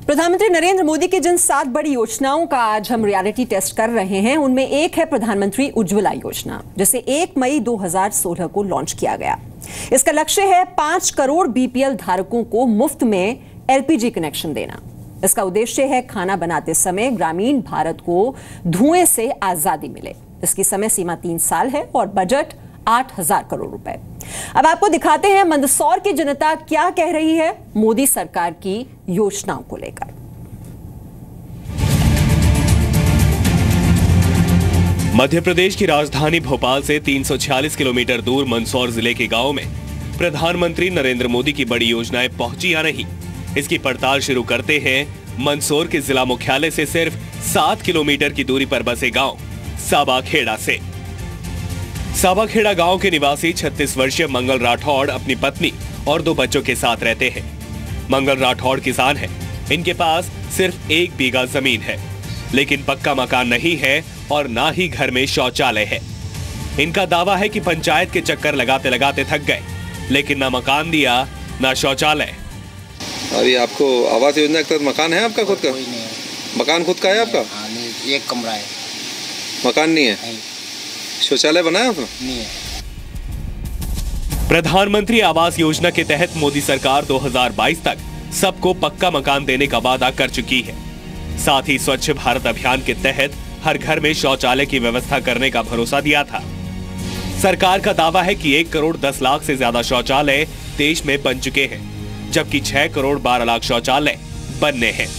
प्रधानमंत्री नरेंद्र मोदी की जिन 7 बड़ी योजनाओं का आज हम रियलिटी टेस्ट कर रहे हैं, उनमें एक है प्रधानमंत्री उज्ज्वला योजना, जिसे 1 मई 2016 को लॉन्च किया गया। इसका लक्ष्य है 5 करोड़ बीपीएल धारकों को मुफ्त में एलपीजी कनेक्शन देना। इसका उद्देश्य है खाना बनाते समय ग्रामीण भारत को धुएं से आजादी मिले। इसकी समय सीमा 3 साल है और बजट 8,000 करोड़ रुपए। अब आपको दिखाते हैं मंदसौर की जनता क्या कह रही है मोदी सरकार की योजनाओं को लेकर। मध्य प्रदेश की राजधानी भोपाल से 346 किलोमीटर दूर मंदसौर जिले के गांव में प्रधानमंत्री नरेंद्र मोदी की बड़ी योजनाएं पहुंची या नहीं, इसकी पड़ताल शुरू करते हैं मंदसौर के जिला मुख्यालय से सिर्फ 7 किलोमीटर की दूरी पर बसे गांव साबाखेड़ा से। साबाखेड़ा गांव के निवासी 36 वर्षीय मंगल राठौड़ अपनी पत्नी और 2 बच्चों के साथ रहते हैं। मंगल राठौड़ किसान हैं। इनके पास सिर्फ 1 बीघा जमीन है, लेकिन पक्का मकान नहीं है और ना ही घर में शौचालय है। इनका दावा है कि पंचायत के चक्कर लगाते लगाते थक गए, लेकिन ना मकान दिया ना शौचालय। और ये आपको आवास योजना के तहत मकान है आपका खुद का? कोई नहीं है। मकान खुद का है आपका? हाँ, नहीं, 1 कमरा है। मकान नहीं है? नहीं। शौचालय बनाया आपने? नहीं है। प्रधानमंत्री आवास योजना के तहत मोदी सरकार 2022 तक सबको पक्का मकान देने का वादा कर चुकी है। साथ ही स्वच्छ भारत अभियान के तहत हर घर में शौचालय की व्यवस्था करने का भरोसा दिया था। सरकार का दावा है कि 1 करोड़ 10 लाख से ज्यादा शौचालय देश में बन चुके हैं, जबकि 6 करोड़ 12 लाख शौचालय बनने हैं।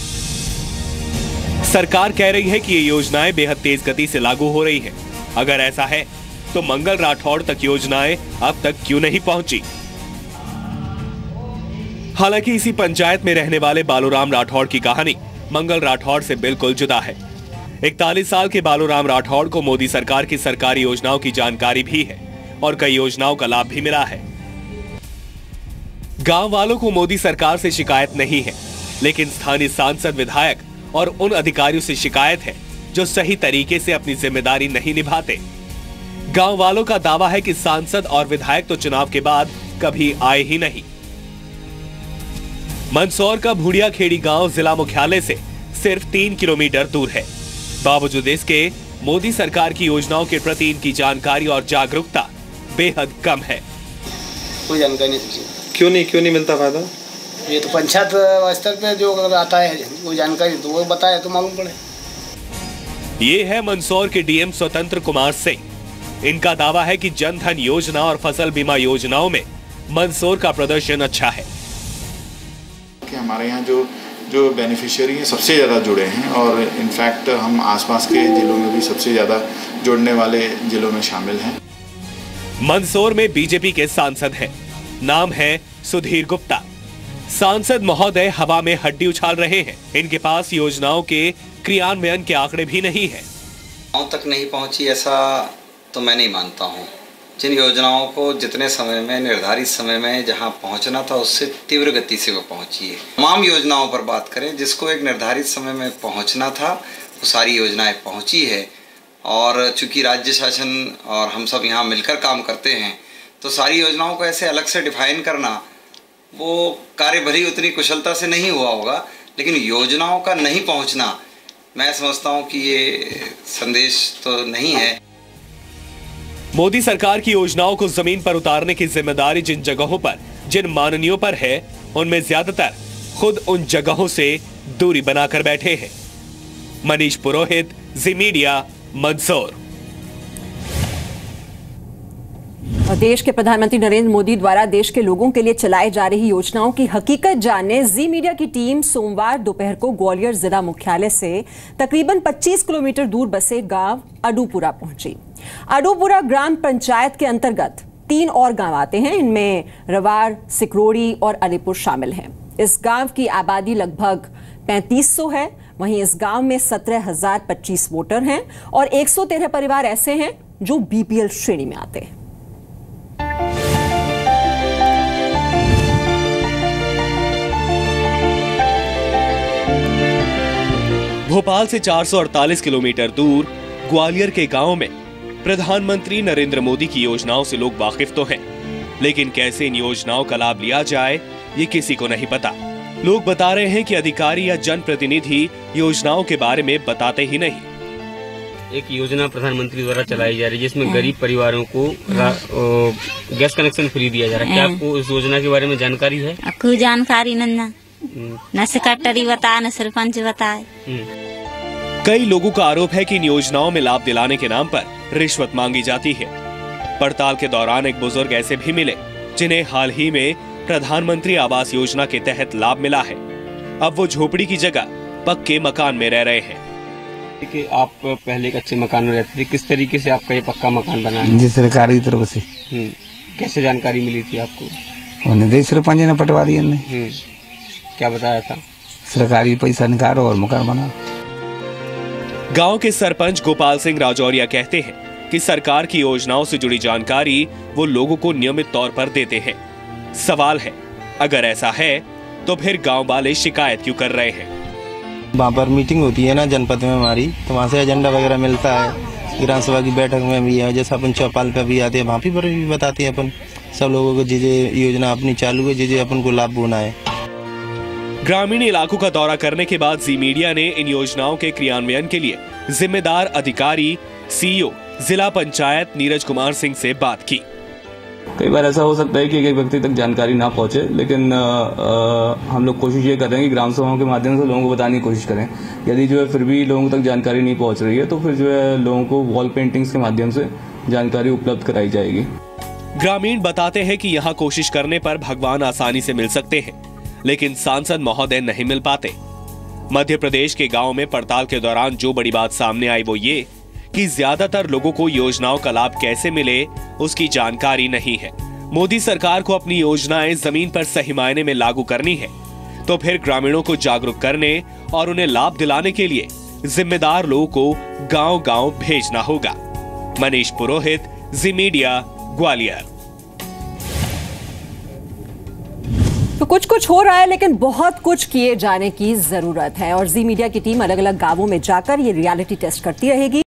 सरकार कह रही है कि ये योजनाएं बेहद तेज गति से लागू हो रही हैं। अगर ऐसा है तो मंगल राठौड़ तक योजनाएं अब तक क्यों नहीं पहुंची? हालांकि इसी पंचायत में रहने वाले बालूराम राठौड़ की कहानी मंगल राठौड़ से बिल्कुल जुदा है। 41 साल के बालूराम राठौड़ को मोदी सरकार की सरकारी योजनाओं की जानकारी भी है और कई योजनाओं का लाभ भी मिला है। गांव वालों को मोदी सरकार से शिकायत नहीं है, लेकिन स्थानीय सांसद, विधायक और उन अधिकारियों से शिकायत है जो सही तरीके से अपनी जिम्मेदारी नहीं निभाते। गांव वालों का दावा है कि सांसद और विधायक तो चुनाव के बाद कभी आए ही नहीं। मंदसौर का भूड़िया खेड़ी गांव जिला मुख्यालय से सिर्फ 3 किलोमीटर दूर है। बावजूद इसके मोदी सरकार की योजनाओं के प्रति इनकी जानकारी और जागरूकता बेहद कम है। कोई जानकारी नहीं। क्यों नहीं मिलता फायदा? ये तो पंचायत स्तर पे जो आता है वो जानकारी तो वो बताए तो मालूम पड़े। ये है मंदसौर के डीएम स्वतंत्र कुमार सिंह। इनका दावा है कि जन धन योजना और फसल बीमा योजनाओं में मंदसौर का प्रदर्शन अच्छा है। कि हमारे यहाँ जो बेनिफिशियरी है सबसे ज़्यादा जुड़े हैं और इनफैक्ट हम आसपास के जिलों में भी सबसे ज़्यादा जुड़ने वाले जिलों में शामिल हैं। मंदसौर में बीजेपी के सांसद हैं, नाम है सुधीर गुप्ता। सांसद महोदय हवा में हड्डी उछाल रहे हैं। इनके पास योजनाओं के क्रियान्वयन के आंकड़े भी नहीं है। गाँव तक नहीं पहुंची ऐसा तो मैं नहीं मानता हूं। जिन योजनाओं को जितने समय में, निर्धारित समय में जहां पहुंचना था उससे तीव्र गति से वो पहुंची है। तमाम योजनाओं पर बात करें, जिसको एक निर्धारित समय में पहुंचना था वो सारी योजनाएं पहुंची है। और चूंकि राज्य शासन और हम सब यहाँ मिलकर काम करते हैं, तो सारी योजनाओं को ऐसे अलग से डिफाइन करना वो कार्य भरी उतनी कुशलता से नहीं हुआ होगा। लेकिन योजनाओं का नहीं पहुंचना, मैं समझता हूं कि ये संदेश तो नहीं है। मोदी सरकार की योजनाओं को जमीन पर उतारने की जिम्मेदारी जिन जगहों पर, जिन माननीयों पर है, उनमें ज्यादातर खुद उन जगहों से दूरी बनाकर बैठे हैं। मनीष पुरोहित, जी मीडिया, मंदसौर। देश के प्रधानमंत्री नरेंद्र मोदी द्वारा देश के लोगों के लिए चलाई जा रही योजनाओं की हकीकत जानने जी मीडिया की टीम सोमवार दोपहर को ग्वालियर जिला मुख्यालय से तकरीबन 25 किलोमीटर दूर बसे गांव अडूपुरा पहुंची। अडूपुरा ग्राम पंचायत के अंतर्गत 3 और गांव आते हैं। इनमें रवार, सिकरोड़ी और अलीपुर शामिल हैं। इस गांव की आबादी लगभग 3500 है। वहीं इस गांव में 17,025 वोटर हैं और 113 परिवार ऐसे हैं जो बीपीएल श्रेणी में आते हैं। भोपाल से 448 किलोमीटर दूर ग्वालियर के गांव में प्रधानमंत्री नरेंद्र मोदी की योजनाओं से लोग वाकिफ तो हैं, लेकिन कैसे इन योजनाओं का लाभ लिया जाए ये किसी को नहीं पता। लोग बता रहे हैं कि अधिकारी या जनप्रतिनिधि योजनाओं के बारे में बताते ही नहीं। एक योजना प्रधानमंत्री द्वारा चलाई जा रही है जिसमें गरीब परिवारों को गैस कनेक्शन फ्री दिया जा रहा है। क्या आपको इस योजना के बारे में जानकारी है? कोई जानकारी न सेक्रेटरी बताए न सरपंच बताए। कई लोगों का आरोप है कि इन योजनाओं में लाभ दिलाने के नाम पर रिश्वत मांगी जाती है। पड़ताल के दौरान एक बुजुर्ग ऐसे भी मिले जिन्हें हाल ही में प्रधानमंत्री आवास योजना के तहत लाभ मिला है। अब वो झोपड़ी की जगह पक्के मकान में रह रहे हैं। कि आप पहले एक अच्छे मकान में रहते थे, किस तरीके से आपका ये पक्का मकान बना है? जी सरकारी तरफ से। कैसे जानकारी मिली थी आपको? उन्हें सरपंच ने पटवा दिया। क्या बताया था? सरकारी पैसा निकालो और मकान बनाओ। गांव के सरपंच गोपाल सिंह राजौरिया कहते हैं कि सरकार की योजनाओं से जुड़ी जानकारी वो लोगों को नियमित तौर पर देते हैं। सवाल है, अगर ऐसा है तो फिर गांव वाले शिकायत क्यों कर रहे हैं? वहाँ पर मीटिंग होती है ना जनपद में हमारी, तो वहाँ से एजेंडा वगैरह मिलता है। ग्राम सभा की बैठक में भी है, जैसे अपन चौपाल पे भी आते हैं, वहाँ पर भी बताते हैं अपन सब लोगों को जे योजना अपनी चालू है, जे अपन को लाभ होना है। ग्रामीण इलाकों का दौरा करने के बाद जी मीडिया ने इन योजनाओं के क्रियान्वयन के लिए जिम्मेदार अधिकारी सीईओ जिला पंचायत नीरज कुमार सिंह से बात की। कई बार ऐसा हो सकता है कि एक व्यक्ति तक जानकारी ना पहुंचे, लेकिन हम लोग कोशिश ये कर रहे हैं कि ग्राम सभाओं के माध्यम से लोगों को बताने की कोशिश करें। यदि जो है फिर भी लोगों तक जानकारी नहीं पहुंच रही है तो फिर जो है लोगों को वॉल पेंटिंग्स के माध्यम से जानकारी उपलब्ध कराई जाएगी। ग्रामीण बताते हैं कि यहाँ कोशिश करने पर भगवान आसानी से मिल सकते हैं, लेकिन सांसद महोदय नहीं मिल पाते। मध्य प्रदेश के गाँव में पड़ताल के दौरान जो बड़ी बात सामने आई वो ये कि ज्यादातर लोगों को योजनाओं का लाभ कैसे मिले उसकी जानकारी नहीं है। मोदी सरकार को अपनी योजनाएं जमीन पर सही मायने में लागू करनी है तो फिर ग्रामीणों को जागरूक करने और उन्हें लाभ दिलाने के लिए जिम्मेदार लोगों को गांव-गांव भेजना होगा। मनीष पुरोहित, जी मीडिया, ग्वालियर। तो कुछ हो रहा है, लेकिन बहुत कुछ किए जाने की जरूरत है और जी मीडिया की टीम अलग अलग गांवों में जाकर ये रियलिटी टेस्ट करती रहेगी।